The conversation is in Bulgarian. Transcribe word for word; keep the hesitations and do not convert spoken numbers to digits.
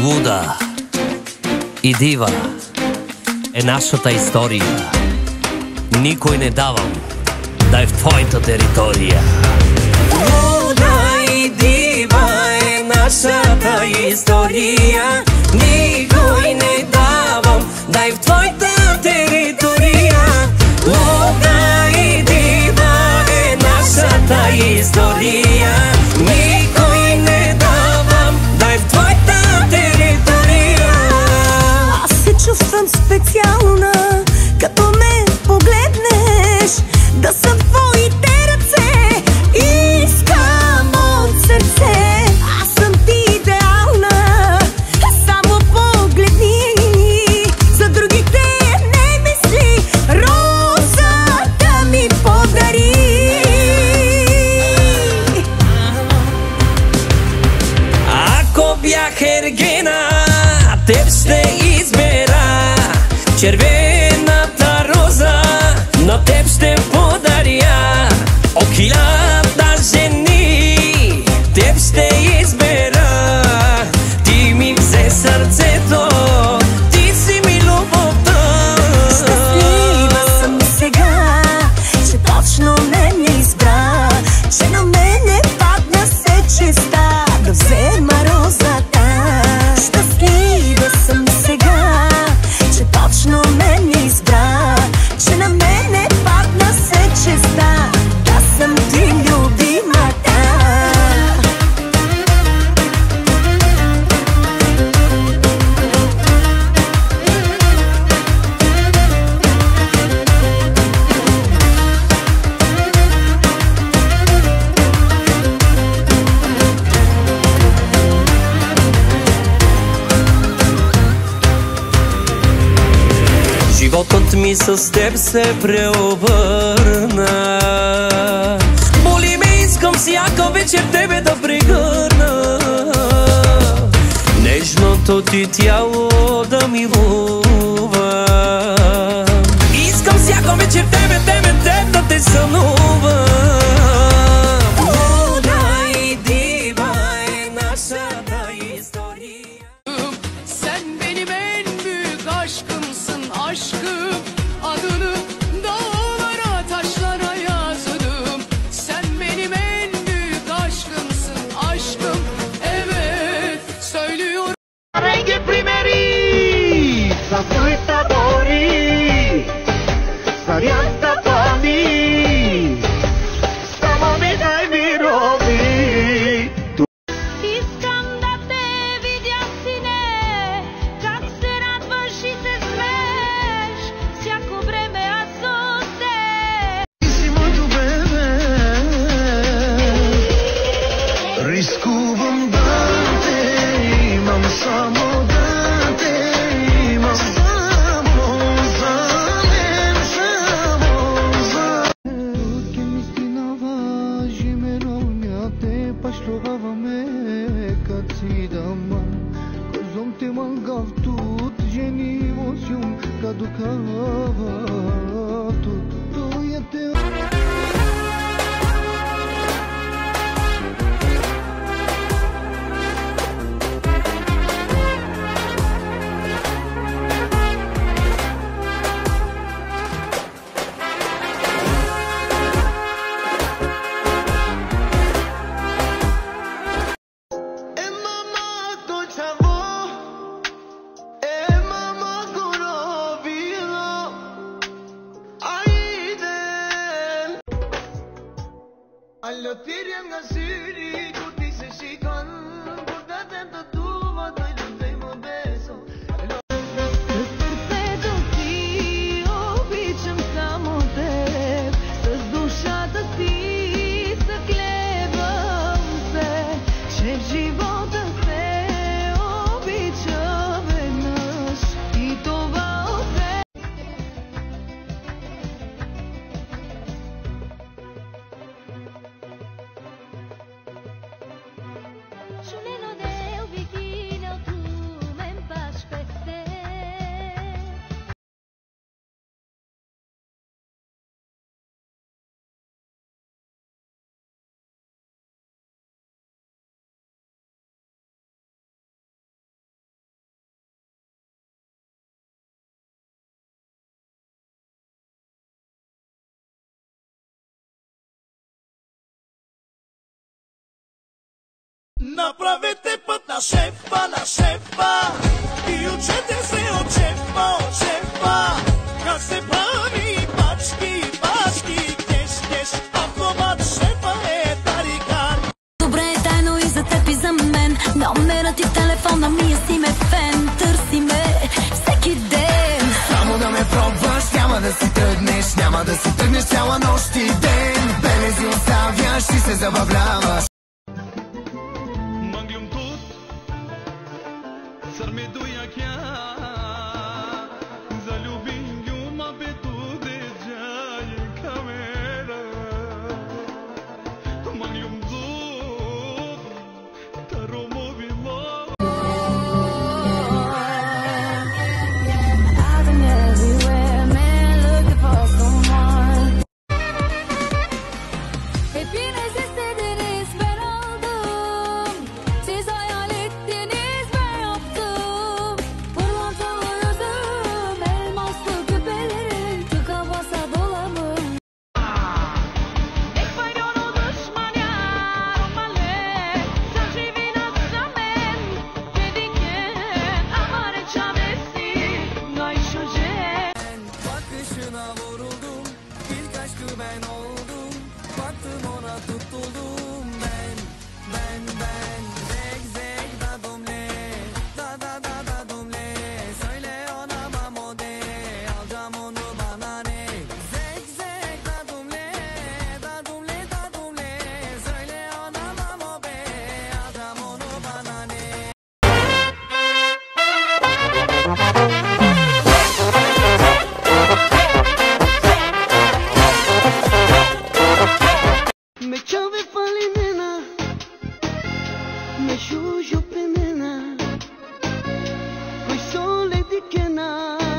Луда и дива е нашата история. Никой не давам да е в твоята територия. Луда и дива е нашата история. Никой не давам да е в твоята територия. Луда и дива е нашата история. Никой не давам да е в твоята територия. Аз се чувствам специална, като ме погледнеш, да съм твоите ръце. Искам от сърце, аз съм ти идеална. Само погледни, за другите не мисли. Розата ми подари. Ако бях ергена, теб ще избера. Червената роза на теб ще подаря. От хиляда жени теб ще избера. Ти ми взе сърцето, ти си ми любовта. Щастлива съм сега, че точно мен избра, че на мене падна се честа да взема розата. Щастлива съм сега, че точно мен избра, че на мене падна се честа да съм ти любимата. Животът ми с теб се преобърна. Боли ме, искам всяка вечер тебе да прегърна. Нежното ти тяло да милува. Искам всяка вечер тебе, тебе, теб да те сънувам. Луда и дива е нашата история. Sen benim en büyük aşkımsın aşkım. Adını dağlara taşlara yazdım. Sen benim en büyük aşkımsın aşkım. Evet söylüyorum. Reggae primeri, sa fruita bori, sarianta pani, stamo mi dai mi robi. Искам да те видя, сине, как се радваш и се смееш, всяко време аз от теб. Ти си моето бебе, рискувам да те имам, само да те имам, само за мен, само за мен. Che mi stinava, jimenolmiate, pașlovavame, cațidama, căzom te mangav tut, genivosium, caducava tut, tu e te Направете път на шефа, на шефа и учете се от шефа, от шефа. Как се прави пачки, пачки, кеш, кеш, автомат, шефа е тарикан. Добре е тайно и за теб и за мен. Номерът ти в телефона ми е си ме фен. Търси ме всеки ден. Само да ме пробваш, няма да си тръгнеш, няма да си тръгнеш цяла нощ и ден. Белези оставяш и се забавляваш. Manglim tut, sar me duja kja, zalubim ljuma betu de gjaje kamera. Manglim tut, taro mo bilo. I've been everywhere, man, looking for someone. Hepiniz istediniz, ben aldım. Siz hayal ettiniz, ben yaptım. Pırlantalı yüzüm, elmaslı küpelerim, tıka basa dolamım. Ik ben jou nog dus maar ja, maar leuk. Zelfs je wint het samen. Dedikken, amar çabesi, nay şu Bakışına vuruldum, ilk aşkı ben oldum. Baktım ona tutuldum ben, ben, ben. Zek zek da dumle, da da da da dumle. Söyle ona mamode, alacağım onu bana ne. Zek zek da dumle, da dumle da dumle. Söyle ona mamobe, alacağım onu bana ne. Me chove falinena, me chujo